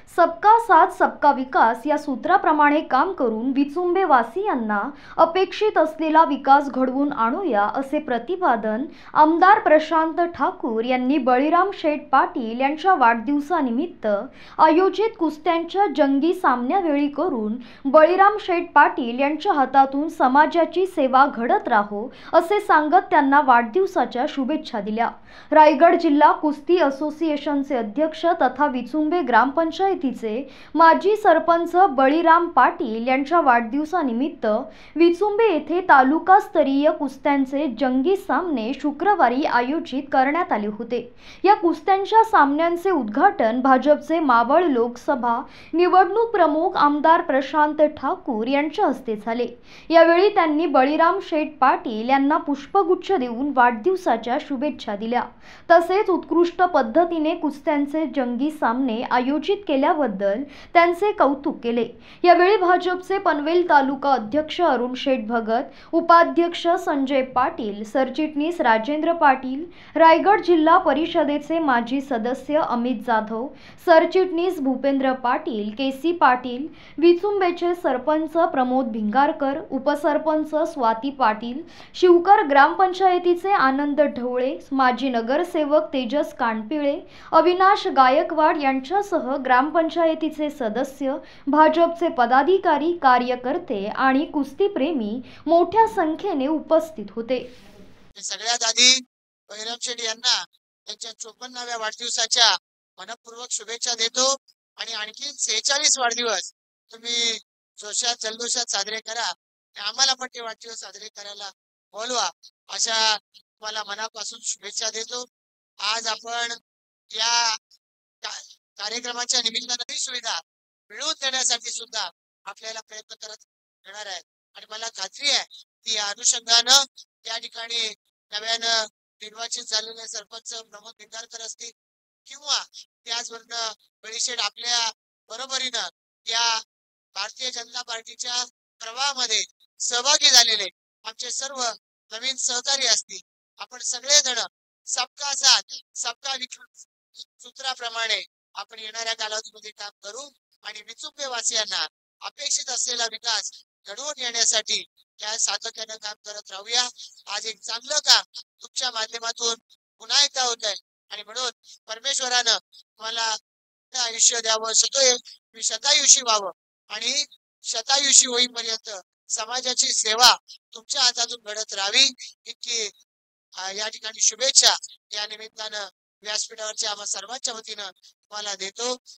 सबका साथ सबका विकास या सूत्राप्रमाणे काम करून विचुंबे वासियांना अपेक्षित असलेला विकास घडवून आणूया असे प्रतिपादन आमदार प्रशांत ठाकूर यांनी बळीराम शेठ पाटील यांच्या वाढदिवसानिमित्त आयोजित कुस्त्यांच्या जंगी सामन्यावेळी करून बळीराम शेठ पाटील यांच्या हातातून समाजाची सेवा घडत राहो असे सांगत त्यांना वाढदिवसाच्या शुभेच्छा दिल्या। रायगड जिल्हा कुस्ती असोसिएशनचे अध्यक्ष तथा विचुंबे ग्रामपंचायतीचे माजी सरपंच बळीराम पाटील यांच्या वाढदिवसानिमित्त विचुंबे येथे तालुकास्तरीय कुस्त्यांचे जंगी सामने शुक्रवारी आयोजित करण्यात आले होते। या कुस्त्यांच्या सामन्यांचे उद्घाटन भाजपचे मावळ लोकसभा निवडणूक प्रमुख आमदार प्रशांत ठाकूर यांच्या हस्ते झाले। यावेळी त्यांनी बळीराम शेठ पाटील यांना पुष्पगुच्छ देऊन वाढदिवसाच्या शुभेच्छा दिल्या। तसेच उत्कृष्ट पद्धतीने कुस्त्यांचे जंगी सामने आयोजित केल्याबद्दल त्यांचे कौतुक केले। यावेळी भाजपचे पनवेल तालुका अध्यक्ष अरुण शेठ भगत, उपाध्यक्ष संजय पाटील, सरचिटणीस राजेंद्र पाटील, रायगड जिल्हा परिषदेचे माजी सदस्य अमित जाधव, सरचिटणीस भूपेंद्र पाटील, केसी पाटील, विचुंबेचे सरपंच प्रमोद भिंगारकर, उपसरपंच स्वाती पाटील, शिवकर ग्रामपंचायतीचे आनंद ढवळे, माजी नगरसेवक तेजस कानपिळे, अविनाश गायकवाड यांच्यासह ग्रामपंचायतीचे सदस्य, भाजपचे पदाधिकारी, कार्यकर्ते आणि कुस्तीप्रेमी मोठ्या संख्येने उपस्थित होते। सगळ्यात आधी बळीराम शेठ यांना त्यांच्या 54व्या वाढदिवसाच्या मनपूर्वक शुभेच्छा देतो आणि आणखी 46 वाढदिवस तुम्ही जोशात जल्लोषात साजरे करा। आम्हाला पण ते वाढदिवस साजरे करायला बोलवा अशा मला मनापासून शुभेच्छा देतो। आज आपण या कार्यक्रमाच्या निमित्ताने नवी सुविधा मिळवून देण्यासाठी सुद्धा आपल्याला प्रयत्न करत येणार आहे आणि मला खात्री आहे की या अनुषंगानं त्या ठिकाणी नव्यानं निर्वाचित झालेले सरपंच प्रमोद भिंगारकर असतील किंवा त्याचबरोबर बळीशेठ आपल्या बरोबरीनं या भारतीय जनता पार्टीच्या प्रवाहामध्ये सहभागी झालेले आमचे सर्व नवीन सहकारी असतील। आपण सगळेजण सबका साथ सबका विकास सूत्राप्रमाणे आपण येणाऱ्या कालावधीमध्ये काम करू आणि विचुंबे वासियांना अपेक्षित असलेला विकास घडवून येण्यासाठी या सातत्याने काम करत राहूया। आज एक चांगलं काम तुमच्या माध्यमातून पुन्हा एकदा होत आहे आणि म्हणून परमेश्वरानं मला आयुष्य द्यावं, शतायुषी व्हावं आणि शतायुषी होईपर्यंत समाजाची सेवा तुमच्या हातातून घडत राहावी इतकी या ठिकाणी शुभेच्छा या निमित्तानं व्यासपीठावरच्या आम्हा सर्वांच्या वतीनं तुम्हाला देतो।